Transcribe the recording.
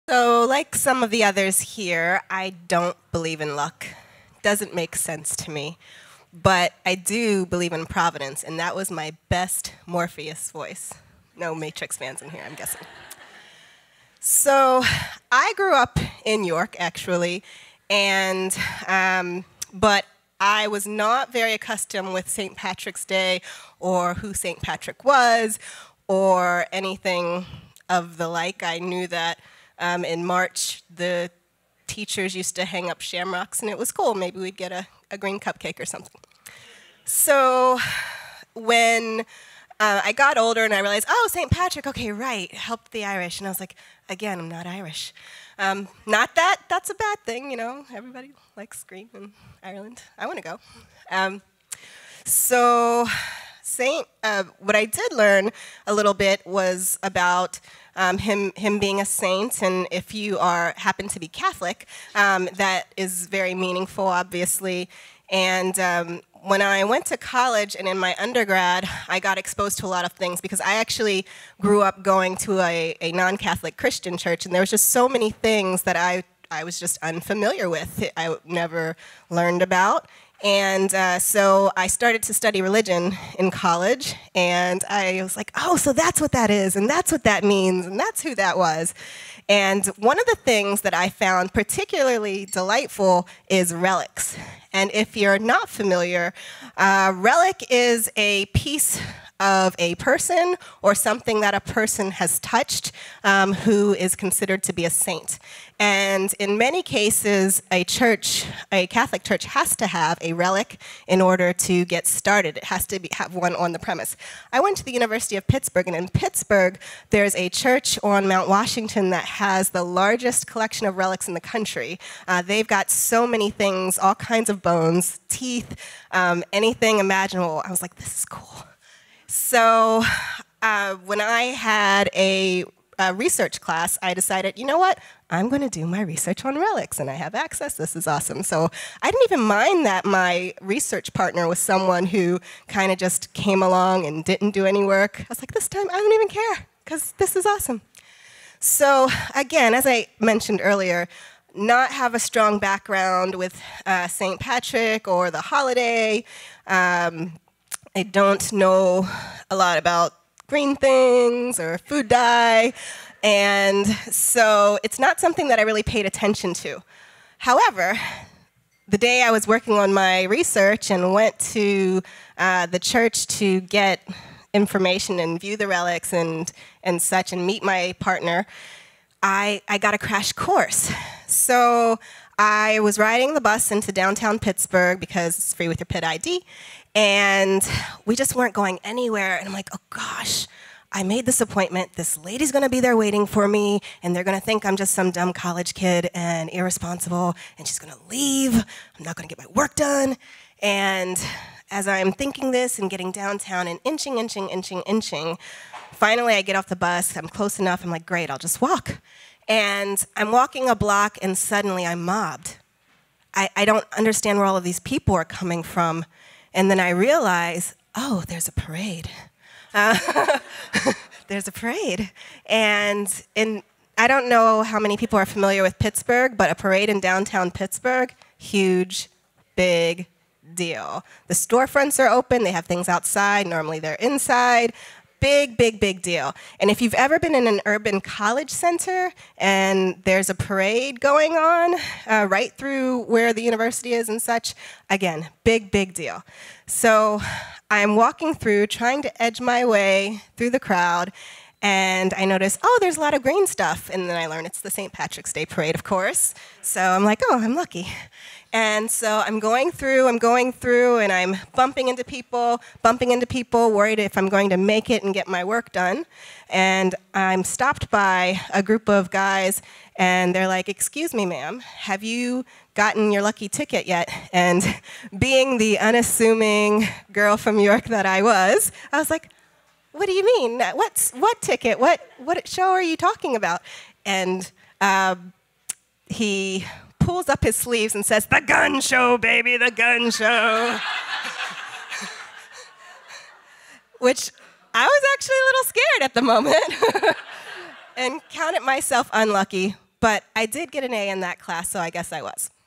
So, like some of the others here, I don't believe in luck. Doesn't make sense to me. But I do believe in providence, and that was my best Morpheus voice. No Matrix fans in here, I'm guessing. So, I grew up in York, actually, and but I was not very accustomed with St. Patrick's Day or who St. Patrick was or anything of the like. I knew that in March the teachers used to hang up shamrocks, and it was cool. Maybe we'd get a green cupcake or something. So when I got older and I realized, oh, St. Patrick, okay, right, help the Irish. And I was like, again, I'm not Irish. Not that that's a bad thing, you know, everybody likes Green in Ireland. I want to go. So what I did learn a little bit was about him being a saint, and if you happen to be Catholic, that is very meaningful, obviously. And when I went to college and in my undergrad, I got exposed to a lot of things because I actually grew up going to a non-Catholic Christian church, and there was just so many things that I was just unfamiliar with. I never learned about. And so I started to study religion in college, and I was like, oh, so that's what that is, and that's what that means, and that's who that was. And one of the things that I found particularly delightful is relics. And if you're not familiar, relic is a piece of a person or something that a person has touched who is considered to be a saint. And in many cases, a Catholic church has to have a relic in order to get started. It has to have one on the premise. I went to the University of Pittsburgh, and in Pittsburgh, there's a church on Mount Washington that has the largest collection of relics in the country. They've got so many things, all kinds of bones, teeth, anything imaginable. I was like, this is cool. So when I had a research class, I decided, you know what? I'm going to do my research on relics, and I have access. This is awesome. So I didn't even mind that my research partner was someone who kind of just came along and didn't do any work. I was like, this time I don't even care, because this is awesome. So again, as I mentioned earlier, not have a strong background with St. Patrick or the holiday. I don't know a lot about green things or food dye, and so it's not something that I really paid attention to. However, the day I was working on my research and went to the church to get information and view the relics and such and meet my partner, I got a crash course. So I was riding the bus into downtown Pittsburgh because it's free with your Pitt ID, and we just weren't going anywhere. And I'm like, oh gosh, I made this appointment. This lady's going to be there waiting for me, and they're going to think I'm just some dumb college kid and irresponsible, and she's going to leave. I'm not going to get my work done. And as I'm thinking this and getting downtown and inching, finally I get off the bus. I'm close enough. I'm like, great, I'll just walk. And I'm walking a block, and suddenly I'm mobbed. I don't understand where all of these people are coming from. And then I realize, oh, there's a parade. There's a parade. And I don't know how many people are familiar with Pittsburgh, but a parade in downtown Pittsburgh, huge, big deal. The storefronts are open. They have things outside. Normally they're inside. Big deal. And if you've ever been in an urban college center and there's a parade going on right through where the university is and such, again, big deal. So I'm walking through, trying to edge my way through the crowd, and I notice, oh, there's a lot of green stuff. And then I learn it's the St. Patrick's Day parade, of course. So I'm like, oh, I'm lucky. And so I'm going through, and I'm bumping into people, worried if I'm going to make it and get my work done. And I'm stopped by a group of guys, and they're like, excuse me, ma'am, have you gotten your lucky ticket yet? And being the unassuming girl from York that I was like, what do you mean? What ticket? What show are you talking about? And he pulls up his sleeves and says, the gun show, baby, the gun show. Which I was actually a little scared at the moment and counted myself unlucky. But I did get an A in that class, so I guess I was.